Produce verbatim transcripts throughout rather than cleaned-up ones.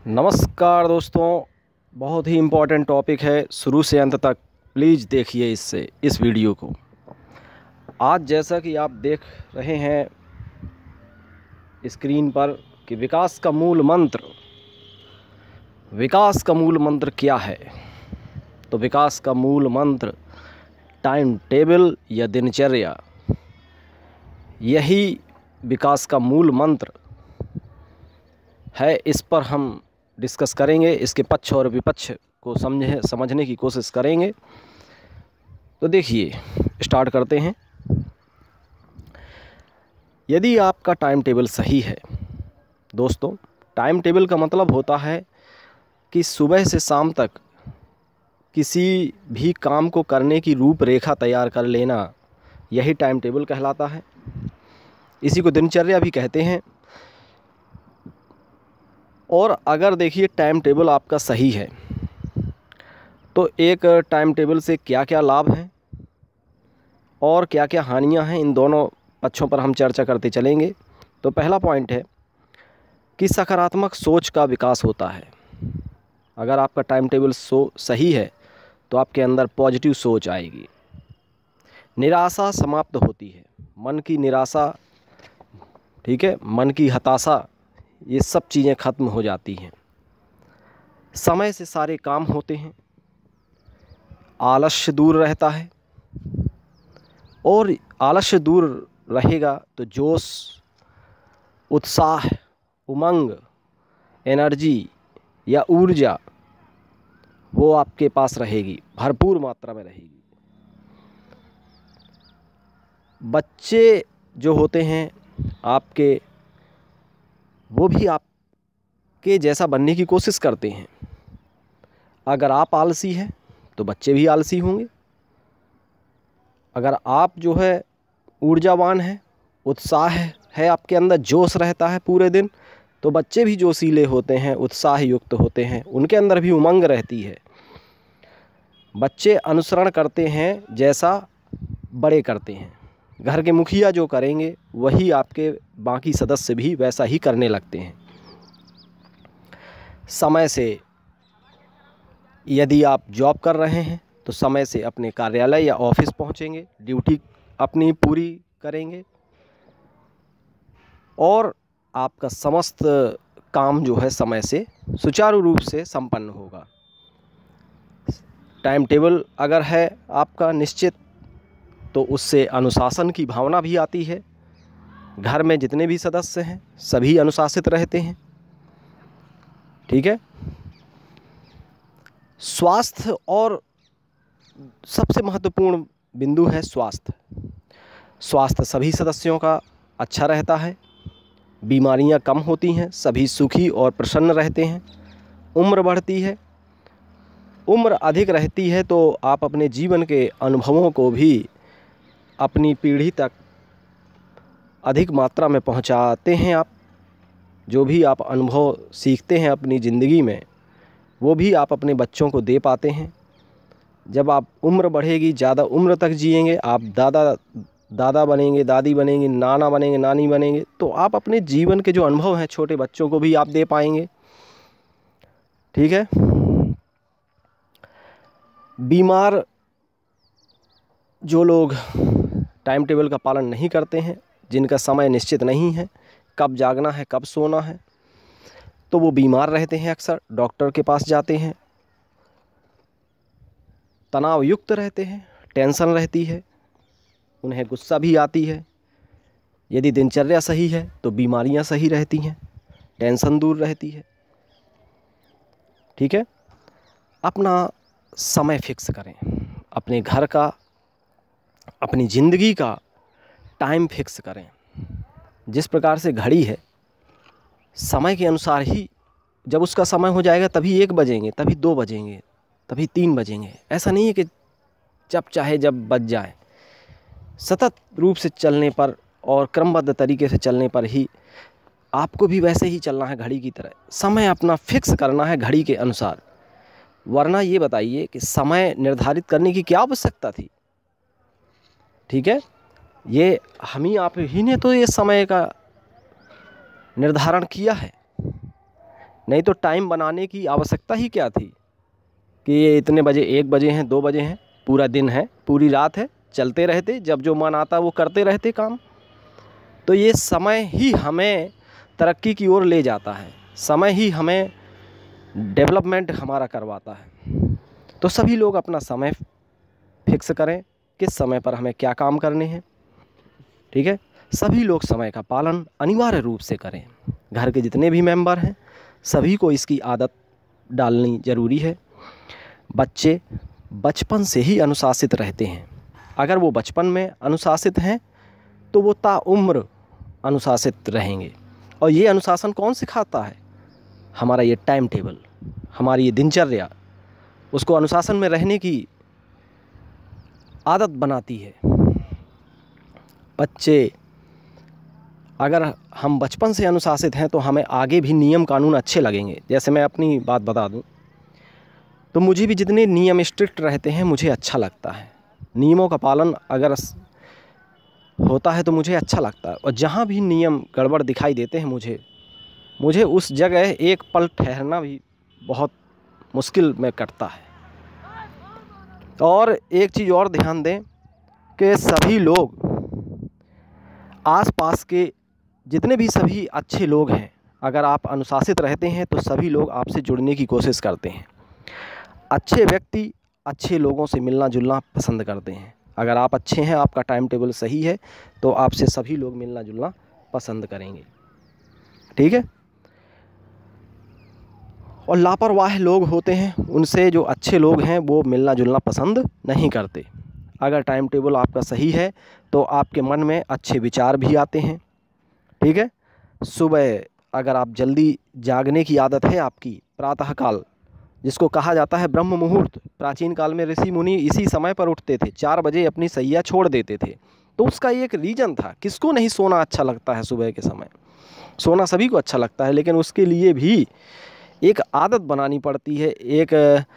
नमस्कार दोस्तों, बहुत ही इम्पोर्टेंट टॉपिक है। शुरू से अंत तक प्लीज़ देखिए इससे इस वीडियो को। आज जैसा कि आप देख रहे हैं स्क्रीन पर कि विकास का मूल मंत्र विकास का मूल मंत्र क्या है। तो विकास का मूल मंत्र टाइम टेबल या दिनचर्या, यही विकास का मूल मंत्र है। इस पर हम डिस्कस करेंगे, इसके पक्ष और विपक्ष को समझे समझने की कोशिश करेंगे। तो देखिए, स्टार्ट करते हैं। यदि आपका टाइम टेबल सही है दोस्तों, टाइम टेबल का मतलब होता है कि सुबह से शाम तक किसी भी काम को करने की रूपरेखा तैयार कर लेना, यही टाइम टेबल कहलाता है। इसी को दिनचर्या भी कहते हैं। और अगर देखिए टाइम टेबल आपका सही है तो एक टाइम टेबल से क्या क्या लाभ हैं और क्या क्या हानियां हैं, इन दोनों पक्षों पर हम चर्चा करते चलेंगे। तो पहला पॉइंट है कि सकारात्मक सोच का विकास होता है। अगर आपका टाइम टेबल सो सही है तो आपके अंदर पॉजिटिव सोच आएगी। निराशा समाप्त होती है, मन की निराशा, ठीक है, मन की हताशा, ये सब चीज़ें ख़त्म हो जाती हैं। समय से सारे काम होते हैं, आलस्य दूर रहता है। और आलस्य दूर रहेगा तो जोश, उत्साह, उमंग, एनर्जी या ऊर्जा वो आपके पास रहेगी, भरपूर मात्रा में रहेगी। बच्चे जो होते हैं आपके, वो भी आपके जैसा बनने की कोशिश करते हैं। अगर आप आलसी हैं तो बच्चे भी आलसी होंगे। अगर आप जो है ऊर्जावान हैं, उत्साह है, है आपके अंदर जोश रहता है पूरे दिन, तो बच्चे भी जोशीले होते हैं, उत्साह युक्त होते हैं, उनके अंदर भी उमंग रहती है। बच्चे अनुसरण करते हैं जैसा बड़े करते हैं। घर के मुखिया जो करेंगे वही आपके बाकी सदस्य भी वैसा ही करने लगते हैं। समय से, यदि आप जॉब कर रहे हैं तो समय से अपने कार्यालय या ऑफिस पहुंचेंगे, ड्यूटी अपनी पूरी करेंगे और आपका समस्त काम जो है समय से सुचारू रूप से संपन्न होगा। टाइम टेबल अगर है आपका निश्चित, तो उससे अनुशासन की भावना भी आती है। घर में जितने भी सदस्य हैं सभी अनुशासित रहते हैं, ठीक है। स्वास्थ्य, और सबसे महत्वपूर्ण बिंदु है स्वास्थ्य। स्वास्थ्य सभी सदस्यों का अच्छा रहता है, बीमारियां कम होती हैं, सभी सुखी और प्रसन्न रहते हैं। उम्र बढ़ती है, उम्र अधिक रहती है तो आप अपने जीवन के अनुभवों को भी अपनी पीढ़ी तक अधिक मात्रा में पहुंचाते हैं। आप जो भी आप अनुभव सीखते हैं अपनी ज़िंदगी में, वो भी आप अपने बच्चों को दे पाते हैं। जब आप उम्र बढ़ेगी, ज़्यादा उम्र तक जिएंगे, आप दादा दादा बनेंगे, दादी बनेंगे, नाना बनेंगे, नानी बनेंगे, तो आप अपने जीवन के जो अनुभव हैं छोटे बच्चों को भी आप दे पाएंगे, ठीक है। बीमार जो लोग टाइम टेबल का पालन नहीं करते हैं, जिनका समय निश्चित नहीं है, कब जागना है कब सोना है, तो वो बीमार रहते हैं, अक्सर डॉक्टर के पास जाते हैं, तनाव युक्त रहते हैं, टेंशन रहती है, उन्हें गुस्सा भी आती है। यदि दिनचर्या सही है तो बीमारियां सही रहती हैं, टेंशन दूर रहती है, ठीक है। अपना समय फिक्स करें, अपने घर का, अपनी ज़िंदगी का टाइम फिक्स करें। जिस प्रकार से घड़ी है, समय के अनुसार ही जब उसका समय हो जाएगा तभी एक बजेंगे, तभी दो बजेंगे, तभी तीन बजेंगे। ऐसा नहीं है कि जब चाहे जब बज जाए। सतत रूप से चलने पर और क्रमबद्ध तरीके से चलने पर ही आपको भी वैसे ही चलना है, घड़ी की तरह। समय अपना फिक्स करना है घड़ी के अनुसार। वरना ये बताइए कि समय निर्धारित करने की क्या आवश्यकता थी, ठीक है। ये हम ही आप ही ने तो ये समय का निर्धारण किया है। नहीं तो टाइम बनाने की आवश्यकता ही क्या थी कि ये इतने बजे, एक बजे हैं, दो बजे हैं, पूरा दिन है, पूरी रात है, चलते रहते, जब जो मन आता वो करते रहते काम। तो ये समय ही हमें तरक्की की ओर ले जाता है, समय ही हमें डेवलपमेंट हमारा करवाता है। तो सभी लोग अपना समय फिक्स करें, किस समय पर हमें क्या काम करने हैं, ठीक है। सभी लोग समय का पालन अनिवार्य रूप से करें। घर के जितने भी मेंबर हैं सभी को इसकी आदत डालनी ज़रूरी है। बच्चे बचपन से ही अनुशासित रहते हैं। अगर वो बचपन में अनुशासित हैं तो वो ताउम्र अनुशासित रहेंगे। और ये अनुशासन कौन सिखाता है? हमारा ये टाइम टेबल, हमारी ये दिनचर्या उसको अनुशासन में रहने की आदत बनाती है। बच्चे अगर हम बचपन से अनुशासित हैं तो हमें आगे भी नियम कानून अच्छे लगेंगे। जैसे मैं अपनी बात बता दूं तो मुझे भी जितने नियम स्ट्रिक्ट रहते हैं मुझे अच्छा लगता है। नियमों का पालन अगर होता है तो मुझे अच्छा लगता है। और जहाँ भी नियम गड़बड़ दिखाई देते हैं मुझे मुझे उस जगह एक पल ठहरना भी बहुत मुश्किल में कटता है। और एक चीज़ और ध्यान दें कि सभी लोग आसपास के जितने भी सभी अच्छे लोग हैं, अगर आप अनुशासित रहते हैं तो सभी लोग आपसे जुड़ने की कोशिश करते हैं। अच्छे व्यक्ति अच्छे लोगों से मिलना जुलना पसंद करते हैं। अगर आप अच्छे हैं, आपका टाइम टेबल सही है तो आपसे सभी लोग मिलना जुलना पसंद करेंगे, ठीक है। और लापरवाह लोग होते हैं, उनसे जो अच्छे लोग हैं वो मिलना जुलना पसंद नहीं करते। अगर टाइम टेबल आपका सही है तो आपके मन में अच्छे विचार भी आते हैं, ठीक है। सुबह अगर आप जल्दी जागने की आदत है आपकी, प्रातःकाल जिसको कहा जाता है ब्रह्म मुहूर्त, प्राचीन काल में ऋषि मुनि इसी समय पर उठते थे, चार बजे अपनी सैया छोड़ देते थे। तो उसका एक रीज़न था। किसको नहीं सोना अच्छा लगता है? सुबह के समय सोना सभी को अच्छा लगता है, लेकिन उसके लिए भी एक आदत बनानी पड़ती है, एक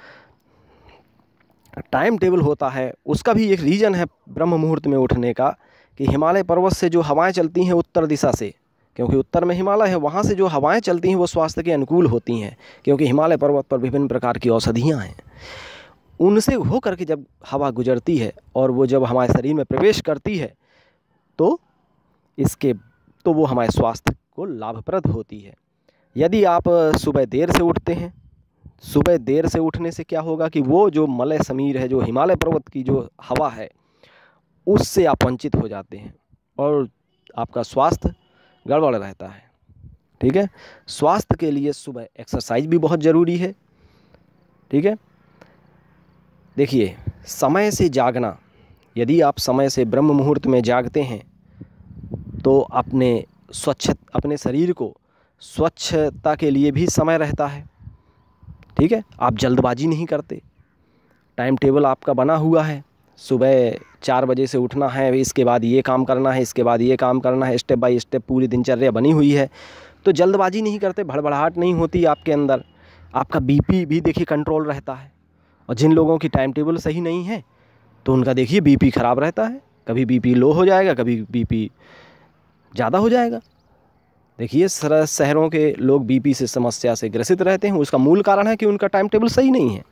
टाइम टेबल होता है। उसका भी एक रीज़न है ब्रह्म मुहूर्त में उठने का कि हिमालय पर्वत से जो हवाएं चलती हैं उत्तर दिशा से, क्योंकि उत्तर में हिमालय है, वहाँ से जो हवाएं चलती हैं वो स्वास्थ्य के अनुकूल होती हैं, क्योंकि हिमालय पर्वत पर विभिन्न प्रकार की औषधियाँ हैं। उनसे हो करके जब हवा गुजरती है और वो जब हमारे शरीर में प्रवेश करती है तो इसके तो वो हमारे स्वास्थ्य को लाभप्रद होती है। यदि आप सुबह देर से उठते हैं, सुबह देर से उठने से क्या होगा कि वो जो मलय समीर है, जो हिमालय पर्वत की जो हवा है, उससे आप वंचित हो जाते हैं और आपका स्वास्थ्य गड़बड़ रहता है, ठीक है। स्वास्थ्य के लिए सुबह एक्सरसाइज भी बहुत ज़रूरी है, ठीक है। देखिए, समय से जागना, यदि आप समय से ब्रह्म मुहूर्त में जागते हैं तो अपने स्वच्छ अपने शरीर को स्वच्छता के लिए भी समय रहता है, ठीक है। आप जल्दबाजी नहीं करते, टाइम टेबल आपका बना हुआ है, सुबह चार बजे से उठना है, इसके बाद ये काम करना है, इसके बाद ये काम करना है, स्टेप बाय स्टेप पूरी दिनचर्या बनी हुई है। तो जल्दबाजी नहीं करते, भड़बड़ाहट नहीं होती आपके अंदर। आपका बीपी भी देखिए कंट्रोल रहता है। और जिन लोगों की टाइम टेबल सही नहीं है तो उनका देखिए बीपी ख़राब रहता है, कभी बीपी लो हो जाएगा, कभी बीपी ज़्यादा हो जाएगा। देखिए शहरों के लोग बीपी से समस्या से ग्रसित रहते हैं, उसका मूल कारण है कि उनका टाइम टेबल सही नहीं है।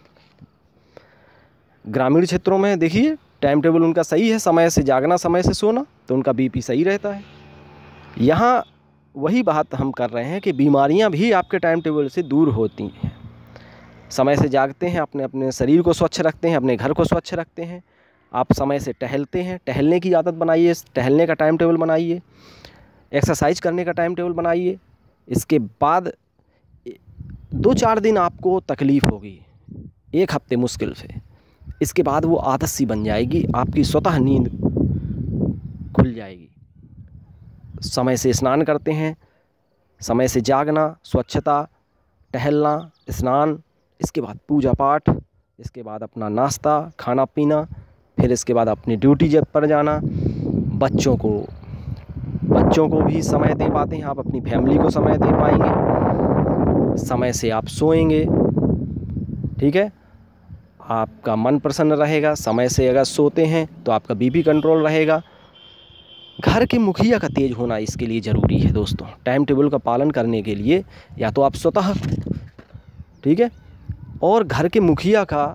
ग्रामीण क्षेत्रों में देखिए टाइम टेबल उनका सही है, समय से जागना, समय से सोना, तो उनका बीपी सही रहता है। यहाँ वही बात हम कर रहे हैं कि बीमारियाँ भी आपके टाइम टेबल से दूर होती हैं। समय से जागते हैं, अपने अपने शरीर को स्वच्छ रखते हैं, अपने घर को स्वच्छ रखते हैं, आप समय से टहलते हैं, टहलने की आदत बनाइए, टहलने का टाइम टेबल बनाइए, एक्सरसाइज करने का टाइम टेबल बनाइए। इसके बाद दो चार दिन आपको तकलीफ़ होगी, एक हफ्ते मुश्किल से, इसके बाद वो आदत सी बन जाएगी, आपकी स्वतः नींद खुल जाएगी। समय से स्नान करते हैं, समय से जागना, स्वच्छता, टहलना, स्नान, इसके बाद पूजा पाठ, इसके बाद अपना नाश्ता, खाना पीना, फिर इसके बाद अपनी ड्यूटी जब पर जाना। बच्चों को बच्चों को भी समय दे पाते हैं आप, अपनी फैमिली को समय दे पाएंगे, समय से आप सोएंगे, ठीक है। आपका मन प्रसन्न रहेगा, समय से अगर सोते हैं तो आपका बीपी कंट्रोल रहेगा। घर के मुखिया का तेज होना इसके लिए ज़रूरी है दोस्तों। टाइम टेबल का पालन करने के लिए या तो आप स्वतः, ठीक है, और घर के मुखिया का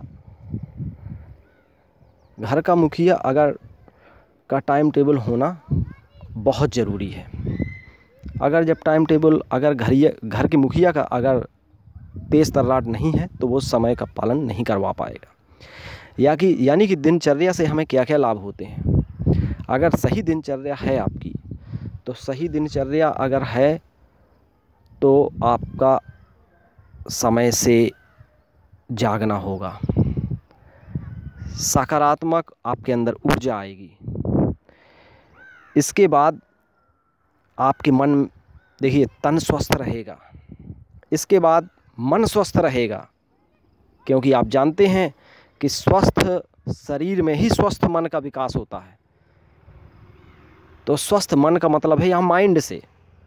घर का मुखिया अगर का टाइम टेबल होना बहुत ज़रूरी है। अगर जब टाइम टेबल अगर घर घर के मुखिया का अगर तेज़ तर्राट नहीं है तो वो समय का पालन नहीं करवा पाएगा। या कि यानी कि दिनचर्या से हमें क्या क्या लाभ होते हैं। अगर सही दिनचर्या है आपकी, तो सही दिनचर्या अगर है तो आपका समय से जागना होगा, सकारात्मक आपके अंदर ऊर्जा आएगी। इसके बाद आपके मन, देखिए, तन स्वस्थ रहेगा। इसके बाद मन स्वस्थ रहेगा, क्योंकि आप जानते हैं कि स्वस्थ शरीर में ही स्वस्थ मन का विकास होता है। तो स्वस्थ मन का मतलब है यहाँ माइंड से।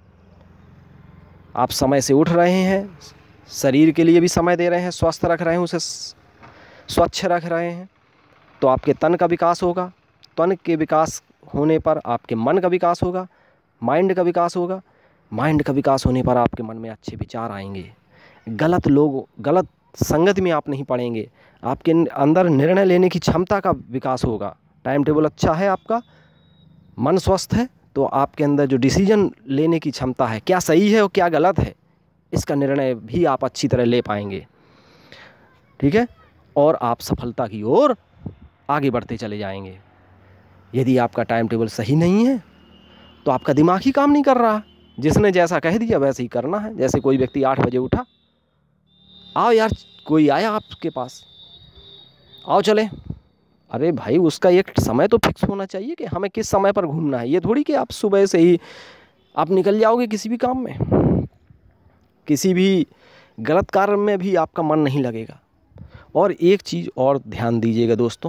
आप समय से उठ रहे हैं, शरीर के लिए भी समय दे रहे हैं, स्वस्थ रख रहे हैं, उसे स्वच्छ रख रहे हैं, तो आपके तन का विकास होगा। तन के विकास होने पर आपके मन का विकास होगा, माइंड का विकास होगा। माइंड का विकास होने पर आपके मन में अच्छे विचार आएंगे। गलत लोग, गलत संगत में आप नहीं पड़ेंगे। आपके अंदर निर्णय लेने की क्षमता का विकास होगा। टाइम टेबल अच्छा है आपका, मन स्वस्थ है, तो आपके अंदर जो डिसीजन लेने की क्षमता है, क्या सही है और क्या गलत है, इसका निर्णय भी आप अच्छी तरह ले पाएंगे, ठीक है, और आप सफलता की ओर आगे बढ़ते चले जाएंगे। यदि आपका टाइम टेबल सही नहीं है तो आपका दिमाग ही काम नहीं कर रहा। जिसने जैसा कह दिया वैसे ही करना है। जैसे कोई व्यक्ति आठ बजे उठा, आओ यार, कोई आया आपके पास, आओ चले, अरे भाई, उसका एक समय तो फिक्स होना चाहिए कि हमें किस समय पर घूमना है। ये थोड़ी कि आप सुबह से ही आप निकल जाओगे किसी भी काम में, किसी भी गलत कार्य में भी आपका मन नहीं लगेगा। और एक चीज़ और ध्यान दीजिएगा दोस्तों,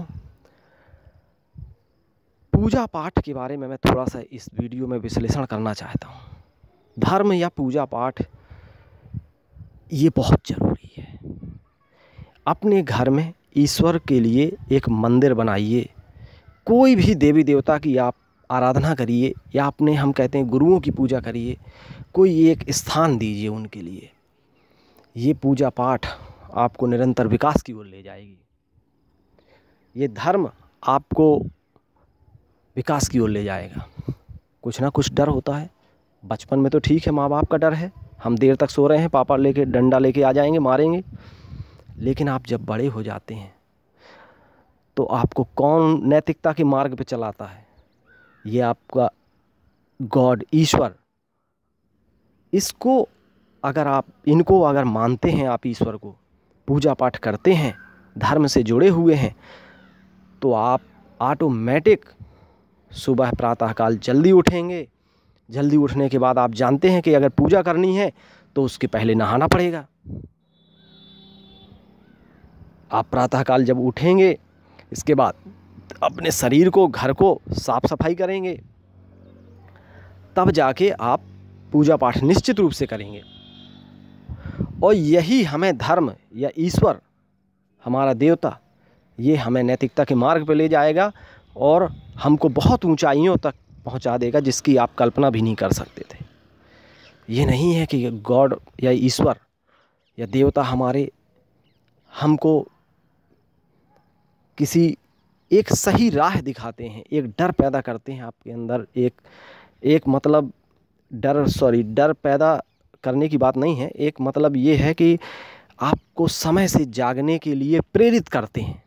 पूजा पाठ के बारे में मैं थोड़ा सा इस वीडियो में विश्लेषण करना चाहता हूँ। धर्म या पूजा पाठ ये बहुत ज़रूरी है। अपने घर में ईश्वर के लिए एक मंदिर बनाइए, कोई भी देवी देवता की आप आराधना करिए, या अपने, हम कहते हैं, गुरुओं की पूजा करिए। कोई एक स्थान दीजिए उनके लिए। ये पूजा पाठ आपको निरंतर विकास की ओर ले जाएगी। ये धर्म आपको विकास की ओर ले जाएगा। कुछ ना कुछ डर होता है। बचपन में तो ठीक है, माँ बाप का डर है, हम देर तक सो रहे हैं, पापा लेके डंडा लेके आ जाएंगे, मारेंगे। लेकिन आप जब बड़े हो जाते हैं तो आपको कौन नैतिकता के मार्ग पे चलाता है? ये आपका गॉड, ईश्वर। इसको अगर आप, इनको अगर मानते हैं, आप ईश्वर को पूजा पाठ करते हैं, धर्म से जुड़े हुए हैं, तो आप ऑटोमेटिक सुबह प्रातःकाल जल्दी उठेंगे। जल्दी उठने के बाद आप जानते हैं कि अगर पूजा करनी है तो उसके पहले नहाना पड़ेगा। आप प्रातःकाल जब उठेंगे, इसके बाद अपने शरीर को, घर को साफ सफाई करेंगे, तब जाके आप पूजा पाठ निश्चित रूप से करेंगे। और यही हमें धर्म या ईश्वर, हमारा देवता, ये हमें नैतिकता के मार्ग पर ले जाएगा और हमको बहुत ऊंचाइयों तक पहुंचा देगा जिसकी आप कल्पना भी नहीं कर सकते थे। ये नहीं है कि गॉड या ईश्वर या देवता हमारे हमको किसी एक सही राह दिखाते हैं, एक डर पैदा करते हैं आपके अंदर। एक एक मतलब डर सॉरी डर पैदा करने की बात नहीं है। एक मतलब ये है कि आपको समय से जागने के लिए प्रेरित करते हैं,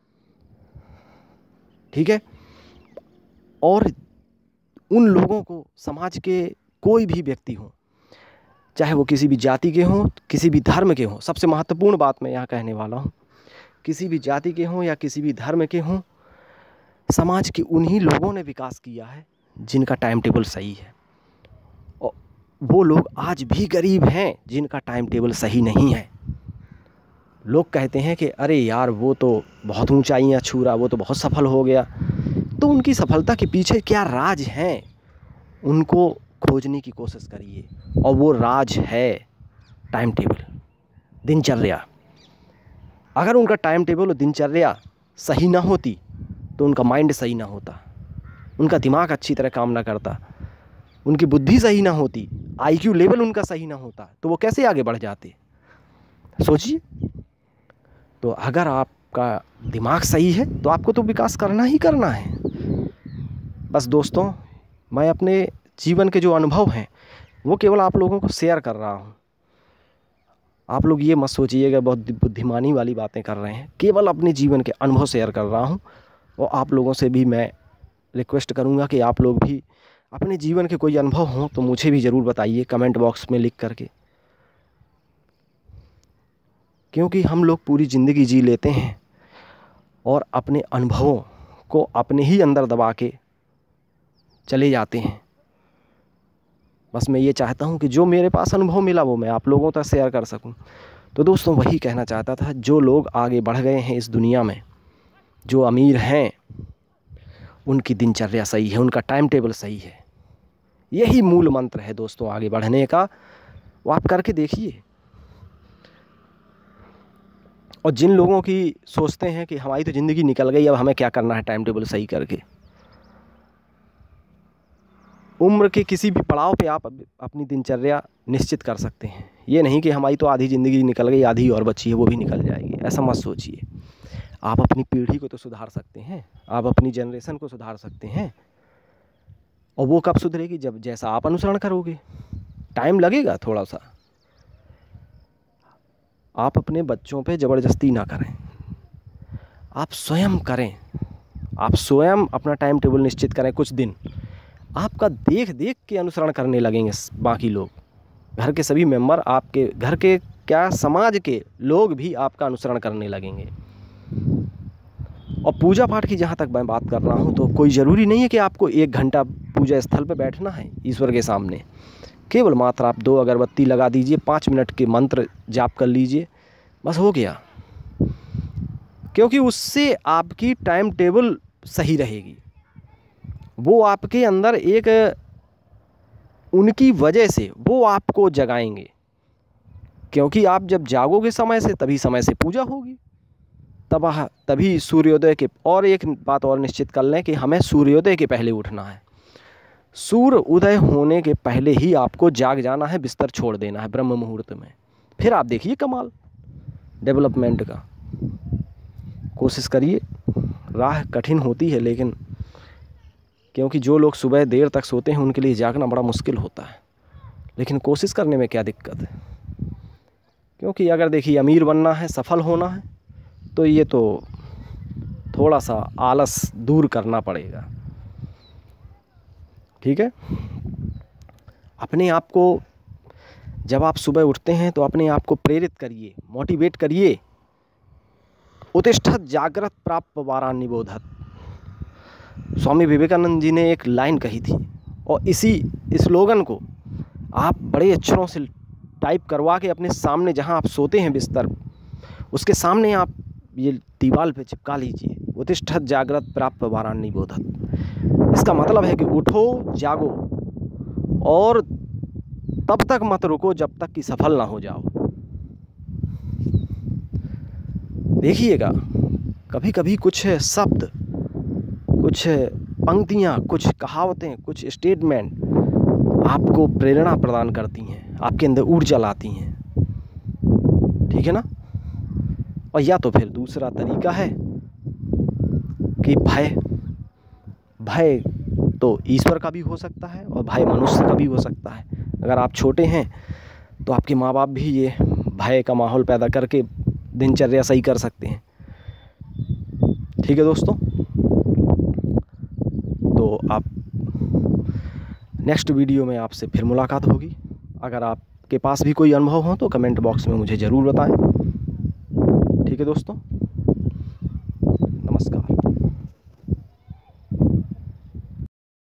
ठीक है। और उन लोगों को, समाज के कोई भी व्यक्ति हो, चाहे वो किसी भी जाति के हों, किसी भी धर्म के हों, सबसे महत्वपूर्ण बात मैं यहाँ कहने वाला हूँ, किसी भी जाति के हों या किसी भी धर्म के हों, समाज के उन्हीं लोगों ने विकास किया है जिनका टाइम टेबल सही है। और वो लोग आज भी गरीब हैं जिनका टाइम टेबल सही नहीं है। लोग कहते हैं कि अरे यार, वो तो बहुत ऊंचाइयां छू रहा, वो तो बहुत सफल हो गया। तो उनकी सफलता के पीछे क्या राज हैं, उनको खोजने की कोशिश करिए। और वो राज है टाइम टेबल, दिनचर्या। अगर उनका टाइम टेबल और दिनचर्या सही ना होती तो उनका माइंड सही ना होता। उनका दिमाग अच्छी तरह काम ना करता, उनकी बुद्धि सही ना होती, आईक्यू लेवल उनका सही ना होता, तो वो कैसे आगे बढ़ जाते? सोचिए। तो अगर आपका दिमाग सही है तो आपको तो विकास करना ही करना है। बस दोस्तों, मैं अपने जीवन के जो अनुभव हैं वो केवल आप लोगों को शेयर कर रहा हूँ। आप लोग ये मत सोचिएगा बहुत बुद्धिमानी वाली बातें कर रहे हैं, केवल अपने जीवन के अनुभव शेयर कर रहा हूँ। और आप लोगों से भी मैं रिक्वेस्ट करूँगा कि आप लोग भी अपने जीवन के कोई अनुभव हों तो मुझे भी ज़रूर बताइए कमेंट बॉक्स में लिख करके, क्योंकि हम लोग पूरी ज़िंदगी जी लेते हैं और अपने अनुभवों को अपने ही अंदर दबा के चले जाते हैं। बस मैं ये चाहता हूँ कि जो मेरे पास अनुभव मिला वो मैं आप लोगों तक शेयर कर सकूँ। तो दोस्तों वही कहना चाहता था, जो लोग आगे बढ़ गए हैं इस दुनिया में, जो अमीर हैं, उनकी दिनचर्या सही है, उनका टाइम टेबल सही है। यही मूल मंत्र है दोस्तों आगे बढ़ने का, वो आप करके देखिए। और जिन लोगों की सोचते हैं कि हमारी तो ज़िंदगी निकल गई, अब हमें क्या करना है टाइम टेबल सही करके, उम्र के किसी भी पड़ाव पे आप अपनी दिनचर्या निश्चित कर सकते हैं। ये नहीं कि हमारी तो आधी ज़िंदगी निकल गई, आधी और बची है वो भी निकल जाएगी, ऐसा मत सोचिए। आप अपनी पीढ़ी को तो सुधार सकते हैं, आप अपनी जनरेशन को सुधार सकते हैं। और वो कब सुधरेगी? जब जैसा आप अनुसरण करोगे। टाइम लगेगा थोड़ा सा। आप अपने बच्चों पे ज़बरदस्ती ना करें, आप स्वयं करें। आप स्वयं अपना टाइम टेबल निश्चित करें। कुछ दिन आपका देख देख के अनुसरण करने लगेंगे बाकी लोग, घर के सभी मेंबर, आपके घर के क्या समाज के लोग भी आपका अनुसरण करने लगेंगे। और पूजा पाठ की जहाँ तक मैं बात कर रहा हूँ, तो कोई ज़रूरी नहीं है कि आपको एक घंटा पूजा स्थल पर बैठना है ईश्वर के सामने। केवल मात्र आप दो अगरबत्ती लगा दीजिए, पाँच मिनट के मंत्र जाप कर लीजिए, बस हो गया। क्योंकि उससे आपकी टाइम टेबल सही रहेगी। वो आपके अंदर एक, उनकी वजह से वो आपको जगाएंगे, क्योंकि आप जब जागोगे समय से तभी समय से पूजा होगी, तब तभी सूर्योदय के। और एक बात और निश्चित कर लें कि हमें सूर्योदय के पहले उठना है। सूर्य उदय होने के पहले ही आपको जाग जाना है, बिस्तर छोड़ देना है ब्रह्म मुहूर्त में। फिर आप देखिए कमाल डेवलपमेंट का। कोशिश करिए। राह कठिन होती है, लेकिन क्योंकि जो लोग सुबह देर तक सोते हैं उनके लिए जागना बड़ा मुश्किल होता है, लेकिन कोशिश करने में क्या दिक्कत है? क्योंकि अगर देखिए अमीर बनना है, सफल होना है, तो ये तो थोड़ा सा आलस दूर करना पड़ेगा। ठीक है। अपने आप को, जब आप सुबह उठते हैं तो अपने आप को प्रेरित करिए, मोटिवेट करिए। उत्तिष्ठत जागृत प्राप्त वारान निबोधत, स्वामी विवेकानंद जी ने एक लाइन कही थी, और इसी स्लोगन को आप बड़े अक्षरों से टाइप करवा के अपने सामने, जहां आप सोते हैं बिस्तर, उसके सामने आप ये दीवार पे चिपका लीजिए, उत्तिष्ठत जागृत प्राप्त वारान निबोधत। इसका मतलब है कि उठो, जागो, और तब तक मत रुको जब तक कि सफल ना हो जाओ। देखिएगा, कभी कभी कुछ शब्द, कुछ पंक्तियाँ, कुछ कहावतें, कुछ स्टेटमेंट आपको प्रेरणा प्रदान करती हैं, आपके अंदर ऊर्जा लाती हैं। ठीक है ना? और या तो फिर दूसरा तरीका है कि भय भय तो ईश्वर का भी हो सकता है और भय मनुष्य का भी हो सकता है। अगर आप छोटे हैं तो आपके माँ बाप भी ये भय का माहौल पैदा करके दिनचर्या सही कर सकते हैं। ठीक है दोस्तों, तो आप नेक्स्ट वीडियो में आपसे फिर मुलाकात होगी। अगर आपके पास भी कोई अनुभव हो तो कमेंट बॉक्स में मुझे ज़रूर बताएं। ठीक है दोस्तों, नमस्कार।